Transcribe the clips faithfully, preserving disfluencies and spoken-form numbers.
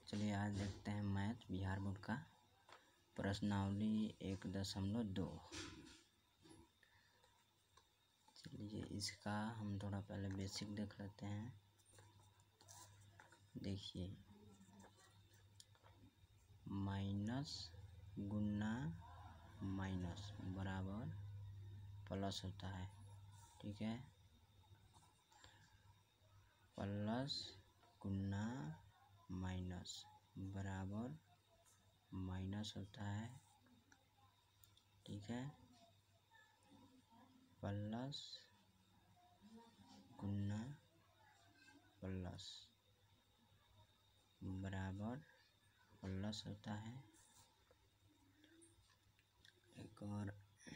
चलिए आज देखते हैं मैथ बिहार बोर्ड का प्रश्नावली एक दशमलव दो। चलिए इसका हम थोड़ा पहले बेसिक देख लेते हैं। देखिए माइनस गुना माइनस बराबर प्लस होता है, ठीक है। प्लस गुना माइनस बराबर माइनस होता है, ठीक है। प्लस गुना प्लस बराबर प्लस होता है। एक और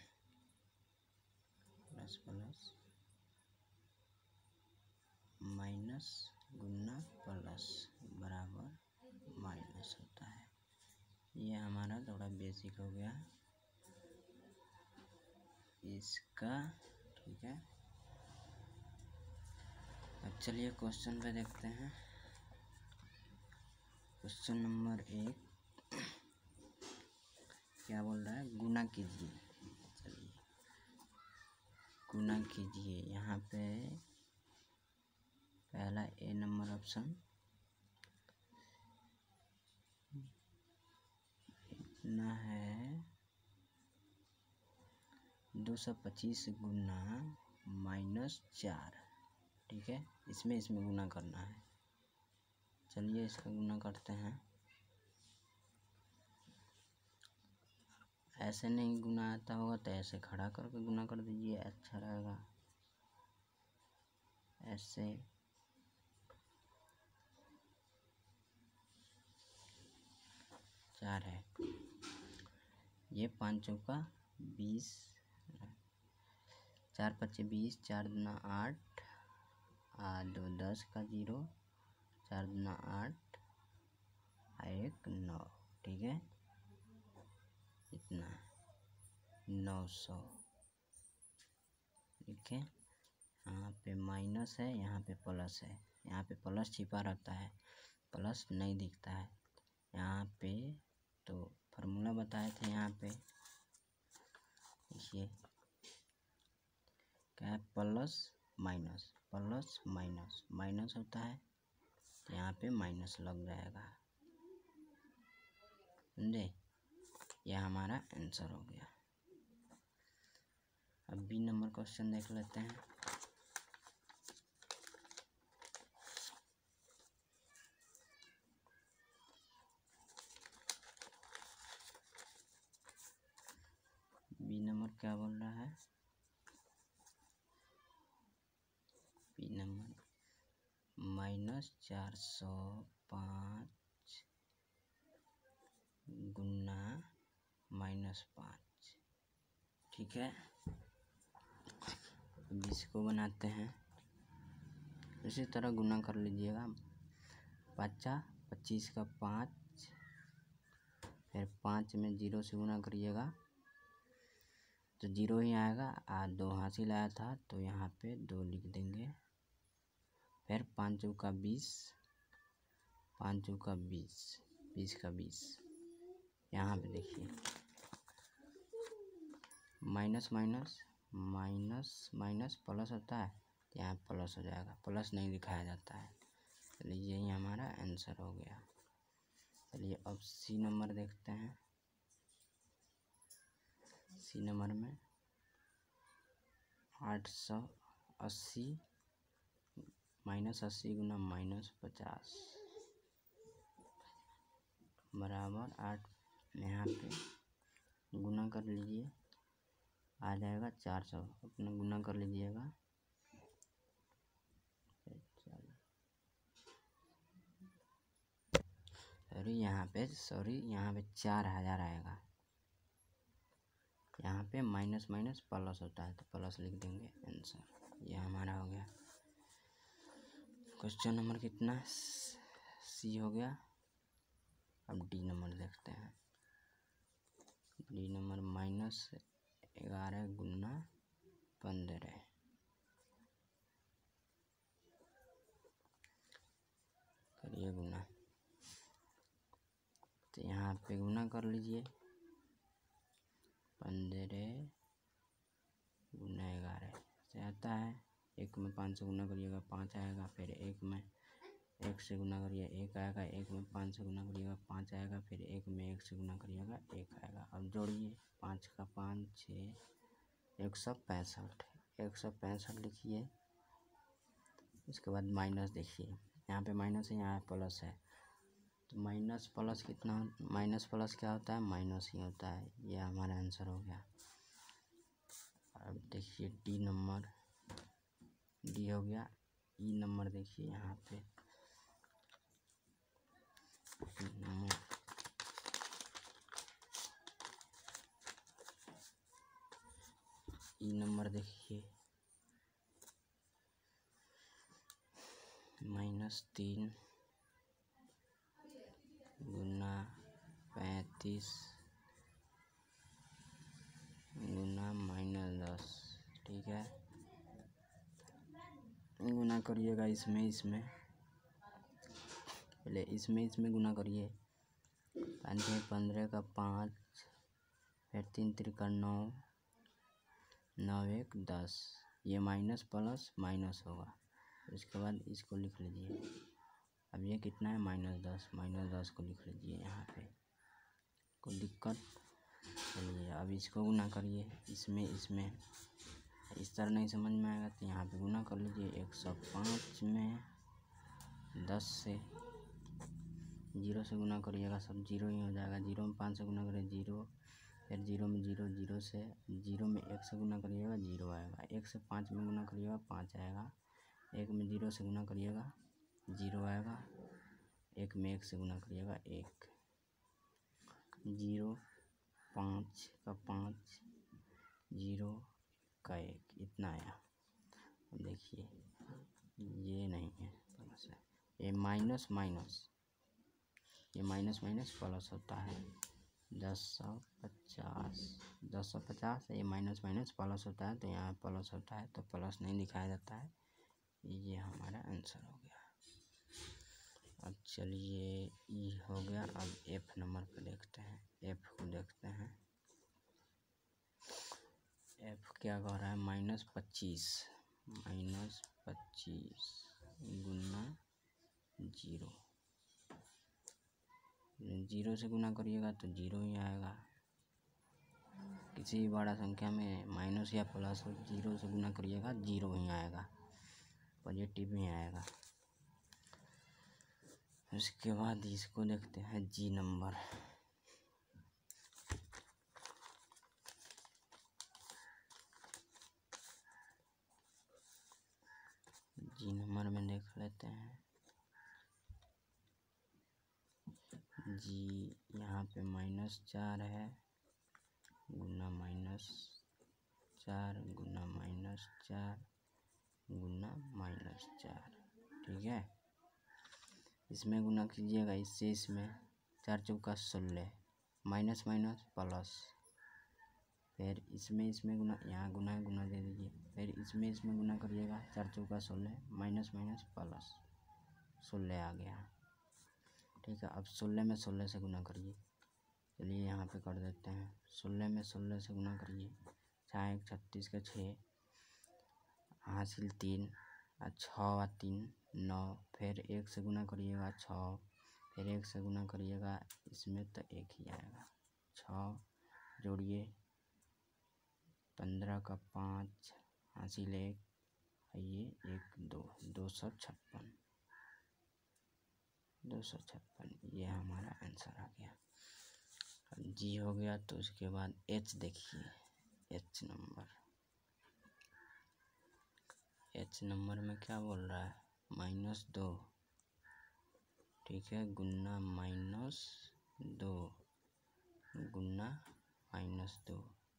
प्लस प्लस माइनस गुना प्लस बराबर माइनस होता है। ये हमारा थोड़ा बेसिक हो गया इसका, ठीक है। अब चलिए क्वेश्चन पे देखते हैं। क्वेश्चन नंबर एक क्या बोल रहा है, गुना कीजिए। चलिए गुना कीजिए। यहाँ पे पहला ए नंबर ऑप्शन इतना है दो सौ पच्चीस गुना माइनस चार, ठीक है। इसमें इसमें गुना करना है। चलिए इसका गुना करते हैं। ऐसे नहीं गुना आता होगा तो ऐसे खड़ा करके गुना कर दीजिए, अच्छा रहेगा। ऐसे चार है, ये पाँच चौका बीस, चार पच्चे बीस, चार दूना आठ, आ दो दस का जीरो, चार दूना आठ, एक नौ, ठीक है। इतना नौ सौ, ठीक है। यहाँ पे माइनस है, यहाँ पे प्लस है। यहाँ पे प्लस छिपा रहता है, प्लस नहीं दिखता है यहाँ पे। तो फार्मूला बताए थे यहाँ पे, देखिए क्या है, plus minus plus minus minus होता है, तो यहाँ पे माइनस लग जाएगा, समझे। यह हमारा आंसर हो गया। अब बी नंबर क्वेश्चन देख लेते हैं। बी नंबर क्या बोल रहा है, बी नंबर माइनस चार सौ पाँच गुना माइनस पाँच, ठीक है। अब इसको बनाते हैं, इसी तरह गुना कर लीजिएगा। पच्चा पच्चीस का पाँच, फिर पाँच में जीरो से गुना करिएगा तो जीरो ही आएगा। आ दो हासिल आया था तो यहाँ पे दो लिख देंगे। फिर पाँच चौका बीस, पाँच चौका बीस, बीस का बीस। यहाँ पे देखिए minus minus minus minus plus होता है, तो यहाँ प्लस हो जाएगा, प्लस नहीं दिखाया जाता है। चलिए यही हमारा आंसर हो गया। चलिए अब सी नंबर देखते हैं। सी नंबर में आठ सौ अस्सी माइनस अस्सी गुना माइनस पचास बराबर आठ, यहाँ पे गुना कर लीजिए, आ जाएगा चार सौ। अपना गुना कर लीजिएगा। सॉरी यहाँ पे सॉरी यहाँ पे चार हजार आएगा। यहाँ पे माइनस माइनस प्लस होता है तो प्लस लिख देंगे, आंसर ये हमारा हो गया। क्वेश्चन नंबर कितना, सी हो गया। अब डी नंबर देखते हैं। डी नंबर माइनस ग्यारह गुना पंद्रह, करिए गुना। तो यहाँ पे गुना कर लीजिए, पंद्रह गुना ग्यारह से आता है। एक में पाँच से गुना करिएगा पाँच आएगा, फिर एक में एक से गुना करिए एक आएगा, एक में पाँच से गुना करिएगा पाँच आएगा, फिर एक में एक से गुना करिएगा एक आएगा। अब जोड़िए, पाँच का पाँच छः, एक सौ पैंसठ एक सौ पैंसठ लिखिए। इसके बाद माइनस देखिए, यहाँ पे माइनस है, यहाँ प्लस है, तो माइनस प्लस कितना, माइनस प्लस क्या होता है, माइनस ही होता है। ये हमारा आंसर हो गया। अब देखिए डी नंबर, डी हो गया। ई नंबर देखिए यहाँ पे नंबर ई नंबर देखिए, माइनस तीन गुना पैंतीस गुना माइनस दस। ठीक है, गुना करिएगा इसमें इसमें पहले इसमें इसमें गुना करिए। पाँच पंद्रह का पाँच, फिर तीन त्रिका नौ, नौ एक दस। ये माइनस प्लस माइनस होगा, उसके बाद इसको लिख लीजिए। अब ये कितना है, माइनस दस, माइनस दस को लिख लीजिए यहाँ पे, कोई दिक्कत। चलिए अब इसको गुना करिए इसमें इसमें। इस तरह नहीं समझ में आएगा तो यहाँ पे गुना कर लीजिए। एक सौ पाँच में दस से, जीरो से गुना करिएगा, सब जीरो ही हो जाएगा। जीरो में पाँच से गुना करिए जीरो, फिर जीरो में जीरो, जीरो से जीरो में एक से गुना करिएगा जीरो आएगा। एक से पाँच में गुना करिएगा पाँच आएगा। एक में जीरो से गुना करिएगा जीरो आएगा। एक में एक से गुना करिएगा एक। जीरो पाँच का पाँच, जीरो का एक, इतना आया। देखिए ये नहीं है प्लस है, ये माइनस माइनस, ये माइनस माइनस प्लस होता है। दस सौ पचास, दस सौ पचास, ये माइनस माइनस प्लस होता है, तो यहाँ प्लस होता है तो प्लस नहीं दिखाया जाता है। ये हमारा आंसर हो गया। अब चलिए ई हो गया। अब एफ नंबर पे देखते हैं, एफ को देखते हैं। एफ क्या कह रहा है, माइनस पच्चीस, माइनस पच्चीस गुना जीरो। जीरो से गुना करिएगा तो जीरो ही आएगा। किसी भी बड़ा संख्या में माइनस या प्लस हो, जीरो से गुना करिएगा जीरो ही आएगा, पॉजिटिव ही आएगा। उसके बाद इसको देखते हैं जी नंबर। जी नंबर में देख लेते हैं। जी यहाँ पे माइनस चार है, गुना माइनस चार गुना माइनस चार गुना माइनस चार। ठीक है, इसमें गुना कीजिएगा इससे इसमें, चार चौका सोलह, माइनस माइनस प्लस, फिर इसमें इसमें गुना, यहाँ गुना है गुना दे दीजिए, फिर इसमें इसमें गुना करिएगा, चार चौका सोलह, माइनस माइनस प्लस, सोलह आ गया। ठीक है, अब सोलह में सोलह से गुना करिए। चलिए यहाँ पे कर देते हैं, सोलह में सोलह से गुना करिए। छः एक छत्तीस का छः, हासिल तीन, छः तीन नौ, फिर एक से गुना करिएगा छः, फिर एक से गुना करिएगा इसमें तो एक ही आएगा। छः जोड़िए, पंद्रह का पाँच, हासिल एक, ये एक दो, दो सौ छप्पन, दो सौ छप्पन। ये हमारा आंसर आ गया। अब जी हो गया, तो उसके बाद एच देखिए, एच नंबर। एच नंबर में क्या बोल रहा है, माइनस दो। ठीक है, गुना माइनस दो गुना माइनस दो,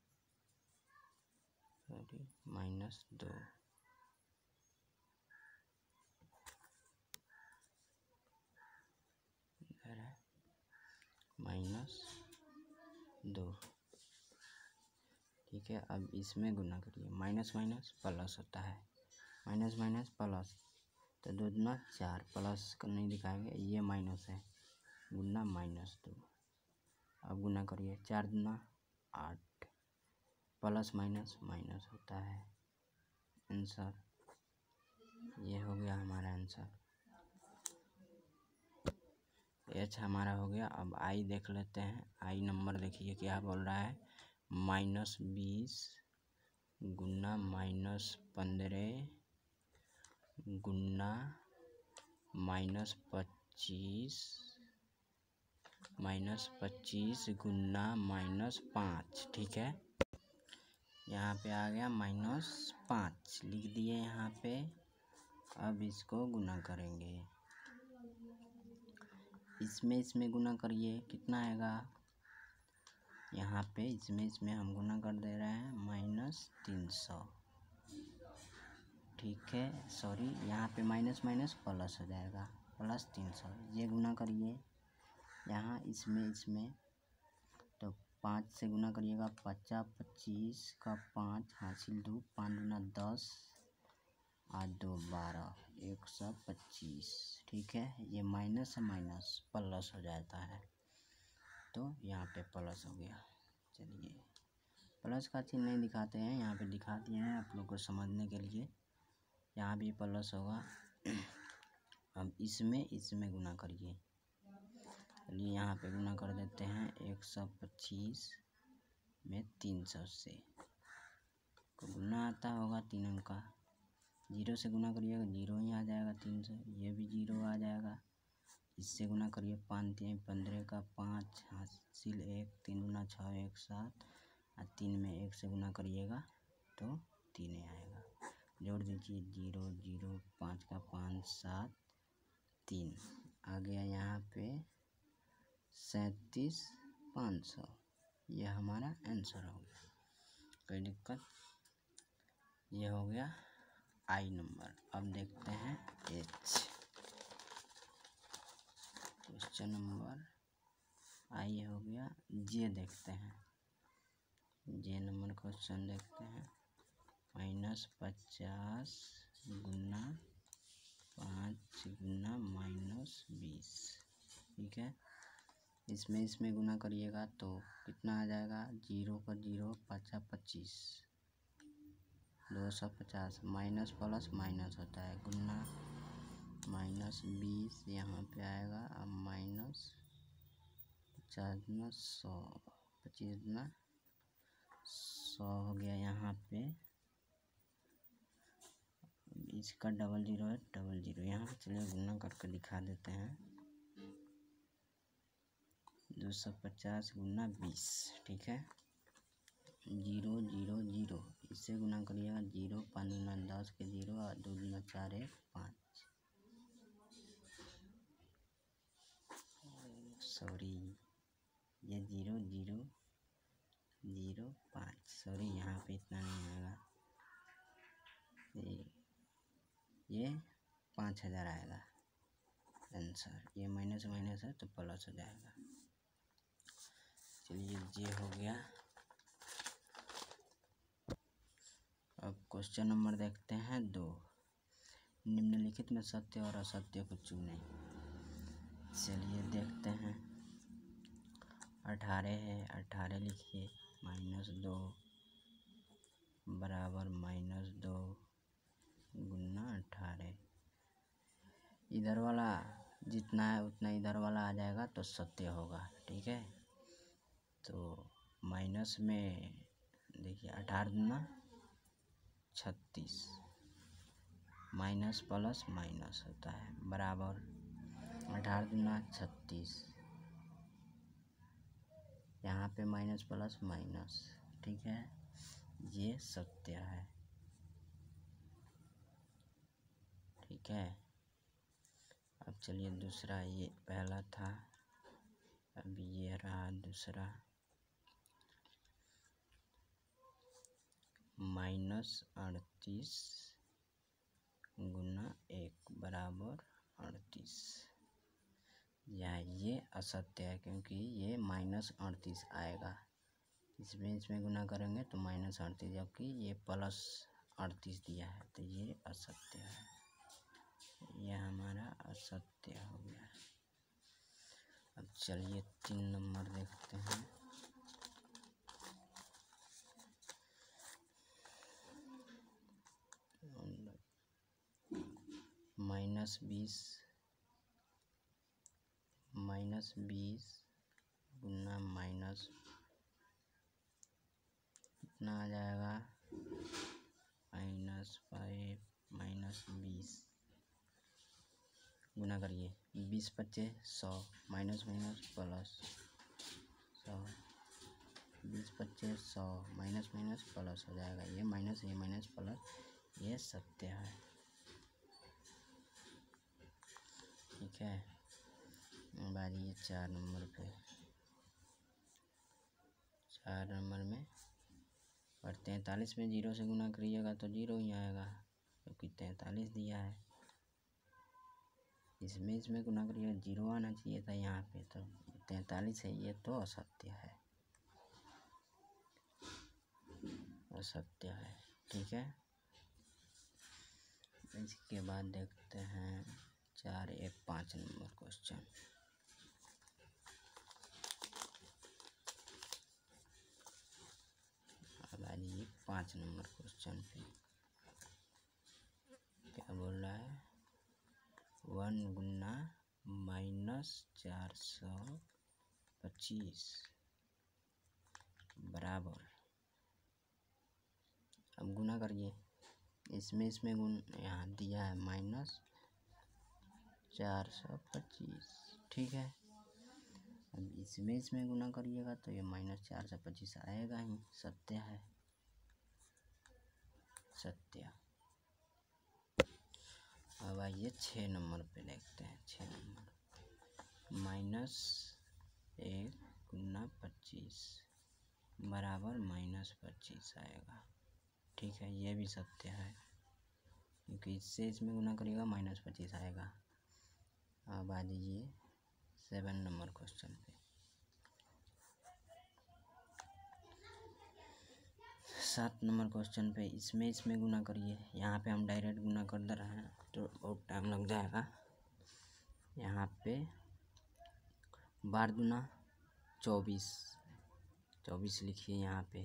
सॉरी माइनस दो, माइनस दो। ठीक है, अब इसमें गुना करिए, माइनस माइनस प्लस होता है, माइनस माइनस प्लस, तो दो दूना चार, प्लस का नहीं दिखाएंगे, ये माइनस है, गुना माइनस दो। अब गुना करिए, चार दूना आठ, प्लस माइनस माइनस होता है। आंसर ये हो गया हमारा आंसर। एच हमारा हो गया। अब आई देख लेते हैं। आई नंबर देखिए क्या बोल रहा है, माइनस बीस गुना माइनस पंद्रह गुना माइनस पच्चीस माइनस पच्चीस गुना माइनस पाँच। ठीक है, यहाँ पे आ गया माइनस पाँच, लिख दिए यहाँ पे। अब इसको गुना करेंगे, इसमें इसमें गुना करिए, कितना आएगा यहाँ पे, इसमें इसमें हम गुना कर दे रहे हैं, माइनस तीन सौ। ठीक है, सॉरी यहाँ पे माइनस माइनस प्लस हो जाएगा, प्लस तीन सौ। ये गुना करिए यहाँ इसमें इसमें, तो पाँच से गुना करिएगा, पचास पच्चीस का पाँच हासिल दो, पाँच गुना दस आठ दो बारह, एक सौ पच्चीस। ठीक है, ये माइनस से माइनस प्लस हो जाता है, तो यहाँ पे प्लस हो गया। चलिए, प्लस का चिन्ह नहीं दिखाते हैं, यहाँ पे दिखा दिए हैं आप लोग को समझने के लिए। यहाँ भी प्लस होगा। अब इसमें इसमें गुना करिए, चलिए यहाँ पे गुना कर देते हैं, एक सौ पच्चीस में तीन सौ से को गुना आता होगा तीन अंक का, जीरो से गुना करिएगा जीरो ही आ जाएगा, तीन सौ, ये भी जीरो आ जाएगा। इससे गुना करिए, पाँच तीन पंद्रह का पाँच हासिल एक, तीन गुना छः एक सात, और तीन में एक से गुना करिएगा तो तीन आएगा। जोड़ दीजिए, जीरो जीरो, पाँच का पाँच सात तीन आ गया, यहाँ पे सैंतीस पाँच सौ। ये हमारा आंसर हो गया, कोई दिक्कत। ये हो गया आई नंबर। अब देखते हैं एच, क्वेश्चन नंबर आई हो गया। जे देखते हैं, जे नंबर क्वेश्चन देखते हैं, माइनस पचास गुना पाँच गुना माइनस बीस। ठीक है, इसमें इसमें गुना करिएगा तो कितना आ जाएगा, जीरो का जीरो, पचास पच्चीस, दो सौ पचास, माइनस प्लस माइनस होता है, गुना माइनस बीस यहाँ पे आएगा। अब माइनस पचास गुना सौ, पच्चीस गुना सौ हो गया यहाँ पे। इसका डबल जीरो है, डबल जीरो यहाँ पे, चलिए गुना करके दिखा देते हैं, दो सौ पचास गुना बीस। ठीक है, जीरो जीरो जीरो, इससे गुना करिएगा, जीरो पाँच गुना दस के जीरो, और दो गुना चार एक पाँच, सॉरी ये जीरो जीरो जीरो पाँच, सॉरी यहाँ पे इतना नहीं आएगा, ये ये पाँच हज़ार आएगा आंसर। ये माइनस माइनस है तो प्लस हो जाएगा। चलिए, ये हो गया। अब क्वेश्चन नंबर देखते हैं दो, निम्नलिखित में सत्य और असत्य को चुनें। चलिए देखते हैं, अठारह है, अठारह लिखिए, माइनस दो बराबर माइनस दो गुना अठारह, इधर वाला जितना है उतना इधर वाला आ जाएगा तो सत्य होगा। ठीक है, तो माइनस में देखिए, अठारह गुना छत्तीस, माइनस प्लस माइनस होता है, बराबर अठारह गुना छत्तीस, यहाँ पे माइनस प्लस माइनस। ठीक है, ये सत्य है। ठीक है, अब चलिए दूसरा, ये पहला था, अब ये रहा दूसरा, माइनस अड़तीस गुना एक बराबर अड़तीस। या ये असत्य है, क्योंकि ये माइनस अड़तीस आएगा, इसमें इसमें गुना करेंगे तो माइनस अड़तीस, जबकि ये प्लस अड़तीस दिया है, तो ये असत्य है, यह हमारा असत्य हो गया। अब चलिए तीन नंबर देखते हैं। माइनस बीस माइनस बीस गुना माइनस कितना आ जाएगा, माइनस फाइव माइनस बीस गुना करिए, बीस पच्चीस सौ, माइनस माइनस प्लस सौ, बीस पच्चीस सौ, माइनस माइनस प्लस हो जाएगा, ये माइनस ये माइनस प्लस, ये सत्य है। ठीक है, बारी ये चार नंबर पे। चार नंबर में और तैंतालीस में जीरो से गुना करिएगा तो जीरो ही आएगा, क्योंकि तैंतालीस दिया है। इसमें इसमें गुना करिए, जीरो आना चाहिए था यहाँ पे, तो तैंतालीस है, ये तो असत्य है, असत्य है। ठीक है, इसके बाद देखते हैं चार एक पाँच नंबर क्वेश्चन। अब आइए पाँच नंबर क्वेश्चन पे, क्या बोल रहा है, वन गुना माइनस चार सौ पच्चीस बराबर, अब गुना करिए, इसमें इसमें गुण यहाँ दिया है माइनस चार सौ पच्चीस। ठीक है, अब इसमें इसमें गुना करिएगा तो ये माइनस चार सौ पच्चीस आएगा ही, सत्य है, सत्य। अब आइए छः नंबर पे देखते हैं। छः नंबर, माइनस एक गुना पच्चीस बराबर माइनस पच्चीस आएगा। ठीक है, ये भी सत्य है, क्योंकि इससे इसमें गुना करिएगा माइनस पच्चीस आएगा। अब आ जाइए सेवन नंबर क्वेश्चन पे। सात नंबर क्वेश्चन पे इसमें इसमें गुना करिए, यहाँ पे हम डायरेक्ट गुना कर दे रहे हैं तो बहुत टाइम लग जाएगा। यहाँ पे बार दूना चौबीस, चौबीस लिखिए, यहाँ पे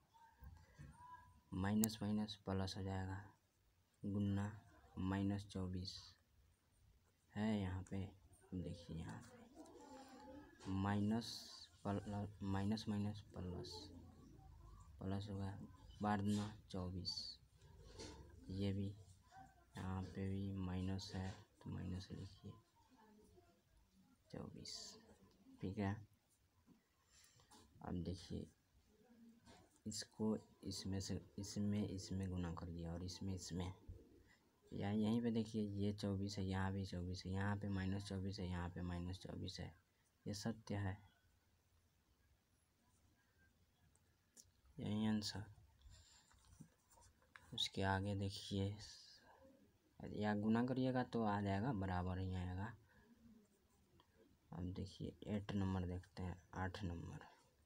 माइनस माइनस प्लस हो जाएगा, गुना माइनस चौबीस है यहाँ पे, देखिए यहाँ पे minus plus minus minus plus plus होगा, बार दूना चौबीस, ये भी यहाँ पे भी माइनस है तो माइनस लिखिए चौबीस। ठीक है, अब देखिए इसको इसमें से इसमें इसमें गुना करिए और इसमें इसमें, या यहीं पे देखिए ये चौबीस है, यहाँ भी चौबीस है, यहाँ पे माइनस चौबीस है, यहाँ पे माइनस चौबीस है, ये सत्य है, यही आंसर। उसके आगे देखिए, या गुना करिएगा तो आ जाएगा, बराबर ही आएगा। अब देखिए एट नंबर देखते हैं, आठ नंबर,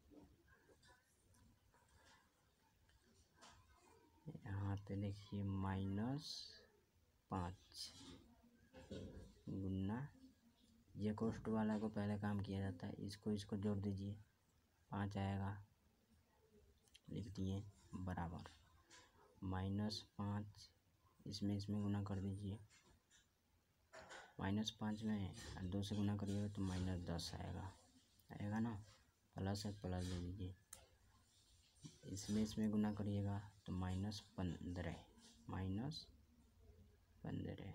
यहाँ पे देखिए माइनस पाँच गुना, ये कोष्ठ वाला को पहले काम किया जाता है, इसको इसको जोड़ दीजिए, पाँच आएगा, लिख दिए बराबर माइनस पाँच, इसमें इसमें गुना कर दीजिए, माइनस पाँच में दो से गुना करिएगा तो माइनस दस आएगा, आएगा ना, प्लस है प्लस दे दीजिए, इसमें इसमें गुना करिएगा तो माइनस पंद्रह, माइनस पंद्रह।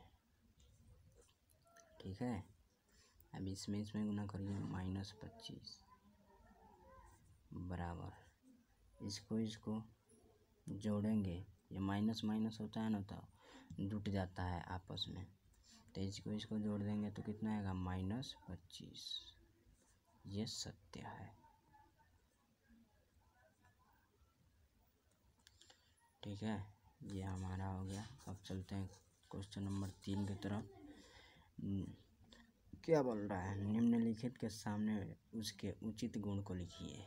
ठीक है, अब इसमें इसमें गुना करिए माइनस पच्चीस बराबर, इसको इसको जोड़ेंगे, ये माइनस माइनस होता है ना तो जुट जाता है आपस में, तो इसको इसको जोड़ देंगे तो कितना आएगा, माइनस पच्चीस, ये सत्य है। ठीक है, ये हमारा हो गया। अब चलते हैं क्वेश्चन नंबर तीन की तरफ। क्या बोल रहा है, निम्नलिखित के सामने उसके उचित गुण को लिखिए।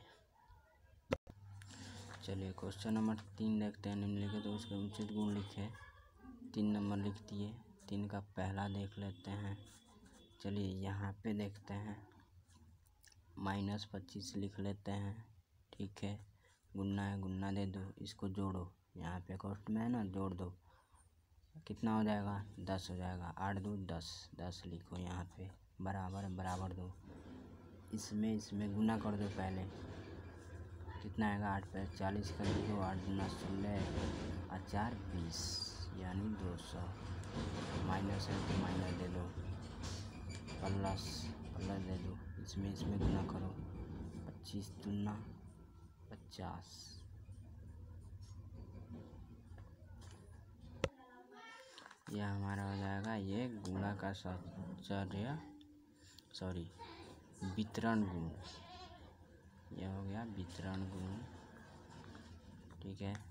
चलिए क्वेश्चन नंबर तीन देखते हैं, निम्नलिखित तो उसके उचित गुण लिखे, तीन नंबर लिख दिए। तीन का पहला देख लेते हैं। चलिए यहाँ पे देखते हैं, माइनस पच्चीस लिख लेते हैं, ठीक है। गुन्ना है, गुन्ना दे दो, इसको जोड़ो, यहाँ पे कॉस्ट में है ना, जोड़ दो, कितना हो जाएगा, दस हो जाएगा। आठ दो दस, दस लिखो यहाँ पे, बराबर बराबर दो, इसमें इसमें गुना कर दो पहले, कितना आएगा, आठ पे चालीस कर दो, आठ गुना सोलह और चार बीस, यानी दो सौ। माइनस है तो माइनस दे दो, प्लस प्लस दे दो, इसमें इसमें गुना करो, पच्चीस दुना पचास, यह हमारा हो जाएगा ये गुणा का साहचर्य, सॉरी वितरण गुण, यह हो गया वितरण गुण, ठीक है।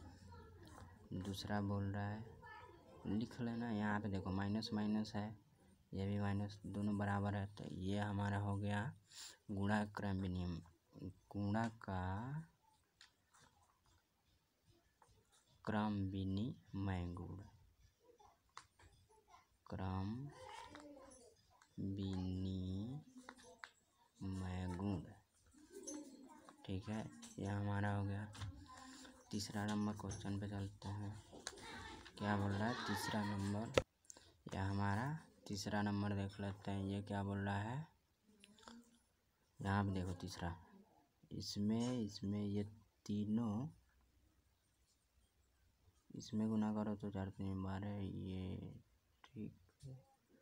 दूसरा बोल रहा है, लिख लेना, यहाँ पे देखो माइनस माइनस है, ये भी माइनस, दोनों बराबर है, तो ये हमारा हो गया गुणा क्रम विनिमय, गुणा का क्रम विनिमय गुण, क्रम विनिमय गुण, ठीक है। यह हमारा हो गया। तीसरा नंबर क्वेश्चन पे चलते हैं, क्या बोल रहा है तीसरा नंबर, यह हमारा तीसरा नंबर देख लेते हैं, ये क्या बोल रहा है, यहाँ पे देखो तीसरा, इसमें इसमें ये तीनों, इसमें गुना करो तो चार तीन बारह, ये ठीक है,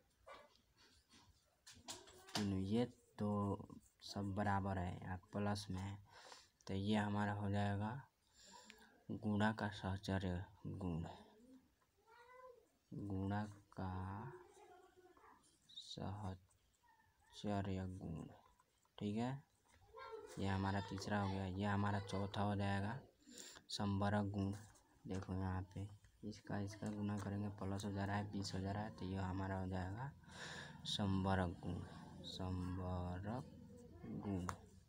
तीनों ये तो सब बराबर है, यहाँ प्लस में है, तो ये हमारा हो जाएगा गुणा का साहचर्य गुण, गुणा का साहचर्य गुण, ठीक है। यह हमारा तीसरा हो गया। यह हमारा चौथा हो जाएगा संबरक गुण, देखो यहाँ पे इसका इसका गुना करेंगे, प्लस हो जा रहा है, बीस हो जा रहा है, तो यह हमारा हो जाएगा संबरक गुण, संबरक गुण,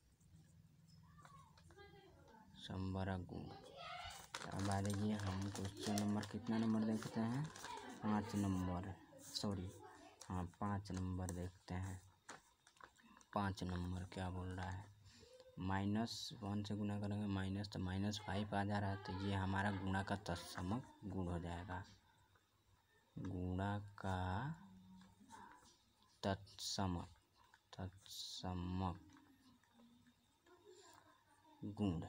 संबरक गुण। अब आ जाइए हम क्वेश्चन नंबर, कितना नंबर देखते हैं, पाँच नंबर, सॉरी हाँ पाँच नंबर देखते हैं। पाँच नंबर क्या बोल रहा है, माइनस वन से गुना करेंगे, माइनस तो माइनस फाइव आ जा रहा है, तो ये हमारा गुणा का तत्समक गुण हो जाएगा, गुणा का तत्समक तत्समक गुण,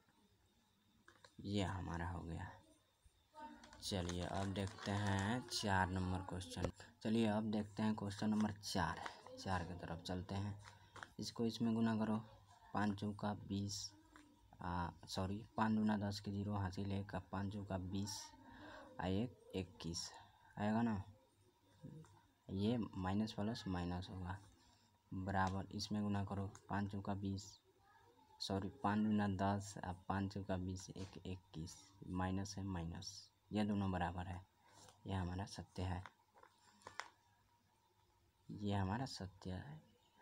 ये हमारा हो गया। चलिए अब देखते हैं चार नंबर क्वेश्चन, चलिए अब देखते हैं क्वेश्चन नंबर चार, चार की तरफ चलते हैं। इसको इसमें गुना करो, पाँच चौका बीस, सॉरी पाँच दूना दस के जीरो हासिल है का, पाँच चौका बीस आ एक इक्कीस आएगा ना, ये माइनस प्लस माइनस होगा, बराबर इसमें गुना करो, पाँच चौका बीस, सॉरी पाँच दूना दस, अब पाँच चौका बीस, एक इक्कीस, माइनस है माइनस, ये दोनों बराबर है, यह हमारा सत्य है, ये हमारा सत्य है,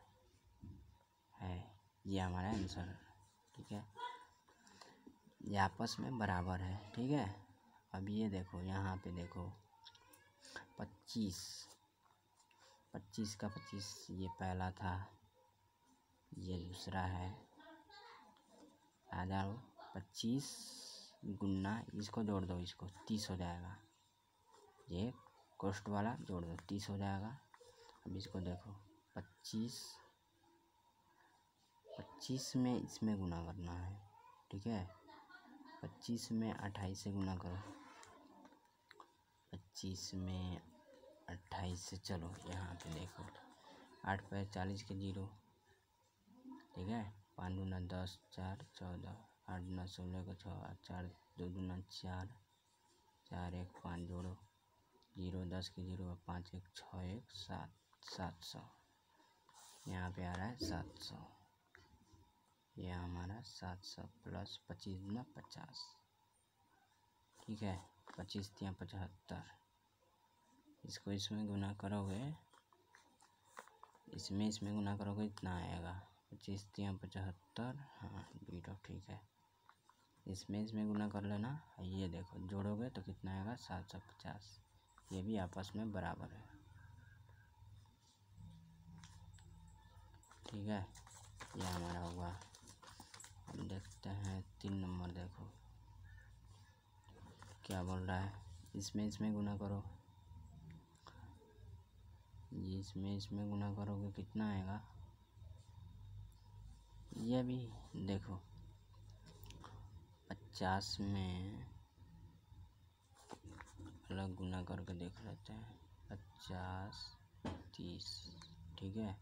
है ये हमारा आंसर, ठीक है। ये आपस में बराबर है, ठीक है। अब ये देखो यहाँ पे देखो पच्चीस, पच्चीस का पच्चीस, ये पहला था, ये दूसरा है, आ जाओ पच्चीस गुन्ना, इसको जोड़ दो, इसको तीस हो जाएगा, ये कोष्ट वाला जोड़ दो, तीस हो जाएगा। अब इसको देखो पच्चीस, पच्चीस में इसमें गुना करना है, ठीक है, पच्चीस में अट्ठाईस से गुना करो, पच्चीस में अट्ठाईस से, चलो यहाँ पे देखो आठ पे चालीस के जीरो, ठीक है, पाँच दूना दस, चार चौदह, आठ दूना सोलह का छः, चार दो दूना चार, चार एक पाँच जोड़ो, जीरो दस के जीरो, पाँच एक छः, एक सात, सात सौ, यहाँ पे आ रहा है सात सौ, यह हमारा सात सौ प्लस पच्चीस दूना पचास, ठीक है, पच्चीस तिया पचहत्तर, इसको इसमें गुना करोगे, इसमें इसमें गुना करोगे इतना आएगा, पच्चीस तिया पचहत्तर, हाँ जीरो, ठीक है, इसमें इसमें गुना कर लेना, ये देखो जोड़ोगे तो कितना आएगा, सात सौ पचास, ये भी आपस में बराबर है, ठीक है। यह हमारा होगा। अब देखते हैं तीन नंबर, देखो क्या बोल रहा है। इसमें इसमें गुना करो, ये इसमें इसमें गुना करोगे कितना आएगा। यह भी देखो पचास में अलग गुना करके देख लेते हैं। पचास तीस, ठीक है,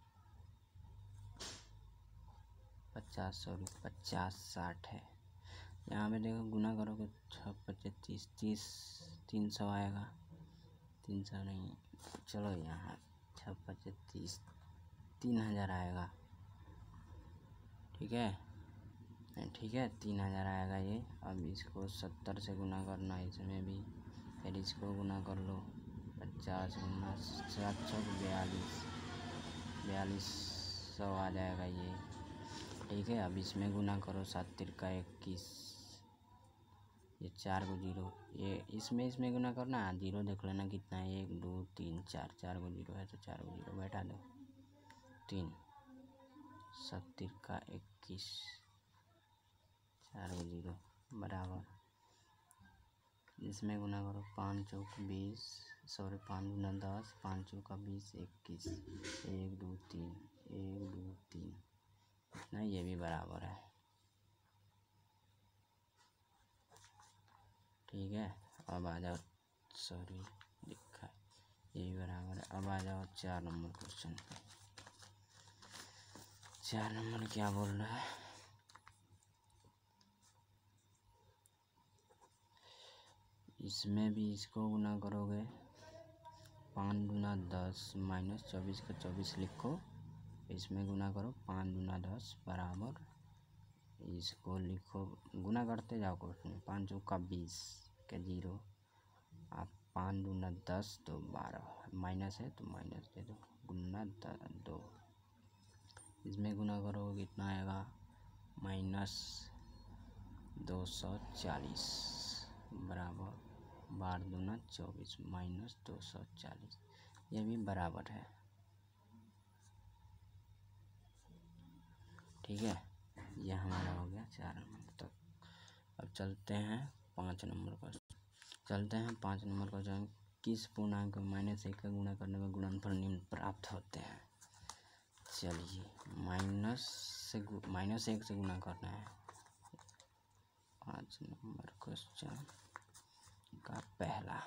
पचास सॉरी पचास साठ है। यहाँ पे देखो गुना करोगे छः पच्चीस तीस, तीस तीन सौ आएगा, तीन सौ नहीं, चलो यहाँ छः पच्चीस तीस, तीन हज़ार आएगा, ठीक है, ठीक है, तीन हज़ार आएगा ये। अब इसको सत्तर से गुना करना, इसमें भी फिर इसको गुना कर लो, पचास गुना सात सौ बयालीस, बयालीस सौ आ जाएगा ये, ठीक है। अब इसमें गुना करो, सात तिरका इक्कीस, ये चार को जीरो, ये इसमें इसमें गुना करना, जीरो देख लेना कितना है, एक दो तीन चार, चार को जीरो है तो चार को जीरो बैठा दो, तीन, सात तिरका इक्कीस, चार को जीरो बराबर, इसमें गुना करो, पाँच चौक बीस, सॉरी पाँच गुना दस, पाँच चौका बीस, इक्कीस, एक दो तीन, एक दो तीन, इतना, ये भी बराबर है, ठीक है। अब आ जाओ, सॉरी लिखा है, ये भी बराबर है। अब आ जाओ चार नंबर क्वेश्चन पे। चार नंबर क्या बोल रहा है, इसमें भी इसको गुना करोगे, पाँच दूना दस माइनस चौबीस का चौबीस लिखो, इसमें गुना करो, पाँच दूना दस बराबर, इसको लिखो, गुना करते जाओ क्वेश्चन में, पाँच चौका बीस के जीरो, आप पाँच दूना दस तो बारह, माइनस है तो माइनस दे दो, गुना दो, इसमें गुना करो कितना आएगा, माइनस दो सौ चालीस बराबर, बारह दूना चौबीस माइनस दो सौ चालीस, ये भी बराबर है, ठीक है। यह हमारा हो गया चार नंबर तक। अब चलते हैं पाँच नंबर पर, चलते हैं पाँच नंबर पर जाएं, किस पूर्णांक को माइनस एक का गुणा करने में गुणनफल निम्न प्राप्त होते हैं। चलिए माइनस से माइनस एक से गुणा करना है। पाँच नंबर क्वेश्चन का पहला,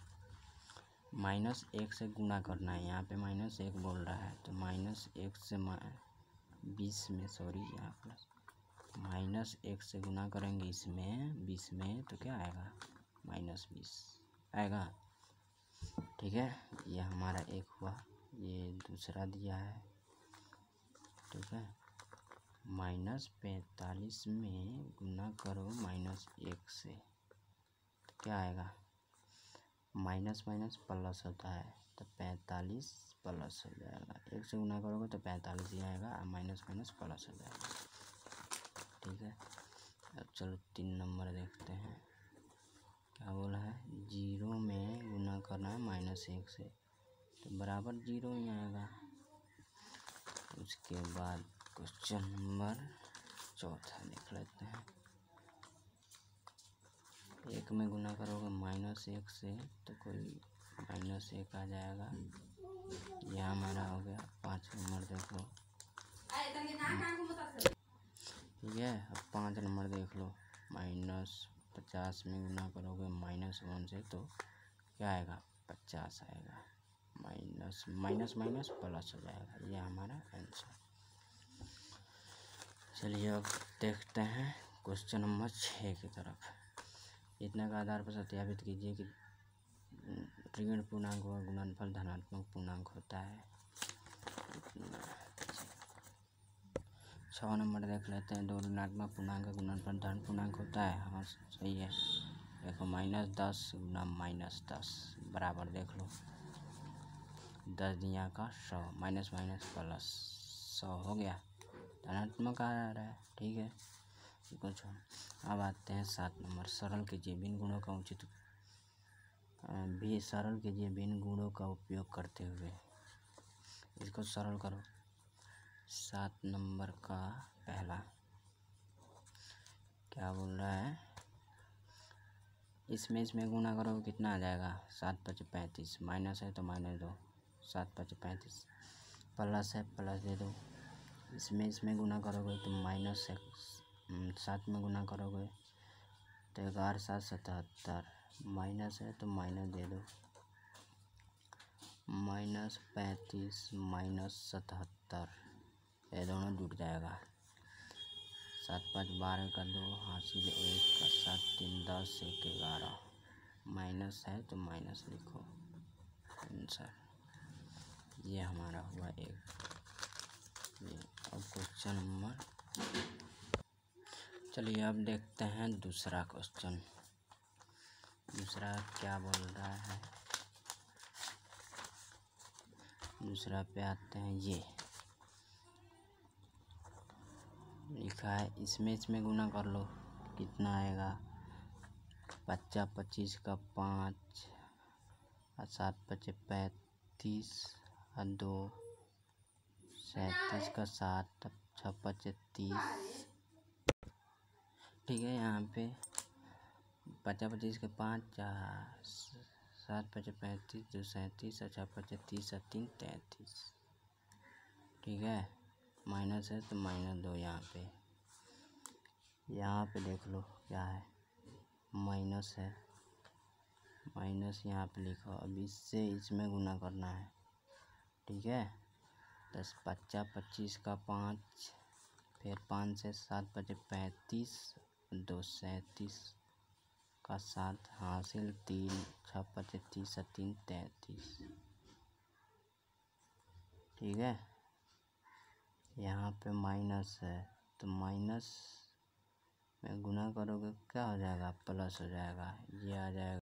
माइनस एक से गुणा करना है, यहाँ पे माइनस एक बोल रहा है तो माइनस एक से बीस में, सॉरी यहाँ प्लस, माइनस एक से गुना करेंगे इसमें बीस में तो क्या आएगा, माइनस बीस आएगा, ठीक है। ये हमारा एक हुआ, ये दूसरा दिया है, ठीक है, माइनस पैंतालीस में गुना करो माइनस एक से तो क्या आएगा, माइनस माइनस प्लस होता है तो पैंतालीस प्लस हो जाएगा, एक से गुना करोगे तो पैंतालीस ही आएगा, और माइनस माइनस प्लस हो जाएगा, ठीक है। अब चलो तीन नंबर देखते हैं, क्या बोला है, जीरो में गुना करना है माइनस एक से तो बराबर जीरो ही आएगा। उसके बाद क्वेश्चन नंबर चौथा देख लेते हैं, एक में गुना करोगे माइनस एक से तो कोई माइनस एक आ जाएगा, यह हमारा हो गया। पाँच नंबर देख लो, ठीक है। अब पाँच नंबर देख लो, माइनस पचास में गुना करोगे माइनस वन से तो क्या आएगा, पचास आएगा, माइनस माइनस माइनस प्लस हो जाएगा, यह हमारा आंसर। चलिए अब देखते हैं क्वेश्चन नंबर छः की तरफ। इतना का आधार पर सत्यापित कीजिए कि ऋण पूर्णांक व गुणनफल धनात्मक पूर्णांक होता है। छः नंबर देख लेते हैं, दो ऋणात्मक पूर्णांक का गुणनफल धन पूर्णांक होता है। हाँ सही है, देखो माइनस दस गुना माइनस दस बराबर, देख लो दस दिया का सौ, माइनस माइनस प्लस सौ हो गया, धनात्मक आ रहा है, ठीक है, कुछ। अब आते हैं सात नंबर, सरल कीजिए भिन्न गुणों का उचित भी सरल कीजिए भिन्न गुणों का उपयोग करते हुए, इसको सरल करो, सात नंबर का पहला क्या बोल रहा है, इसमें इसमें गुना करो कितना आ जाएगा, सात पचे पैंतीस, माइनस है तो माइनस दो, सात पचे पैंतीस, प्लस है प्लस दे दो, इसमें इसमें गुना करोगे तो माइनस है, सात में गुना करोगे तो ग्यारह सात सतहत्तर, माइनस है तो माइनस दे दो, माइनस पैंतीस माइनस सतहत्तर, ये दोनों जुट जाएगा, सात पाँच बारह का दो, हासिल एक का सात, तीन दस, एक ग्यारह, माइनस है तो माइनस लिखो, आंसर ये हमारा हुआ एक। ये अब क्वेश्चन नंबर, चलिए अब देखते हैं दूसरा क्वेश्चन। दूसरा क्या बोल रहा है, दूसरा पे आते हैं। ये लिखा है इसमें इसमें गुना कर लो कितना आएगा, पच्चा पच्चीस का पाँच, और सात पचे पैंतीस, और दो सैंतीस का सात, छः पचे तीस। ठीक है, यहाँ पे पच्चा पच्चीस का पाँच, सात पचे पैंतीस, दो सैंतीस, और छः पचे तीस, और तीन तैंतीस। ठीक है, माइनस है तो माइनस दो, यहाँ पे यहाँ पे देख लो क्या है, माइनस है, माइनस यहाँ पे लिखो। अब इससे इसमें गुना करना है। ठीक है, दस पच्चा पच्चीस का पाँच, फिर पाँच से सात पचे पैंतीस, दो सैंतीस का सात, हासिल तीन, छः पचे तीस, तीन तैंतीस। ठीक है, यहाँ पे माइनस है तो माइनस में गुना करोगे क्या हो जाएगा, प्लस हो जाएगा, ये आ जाएगा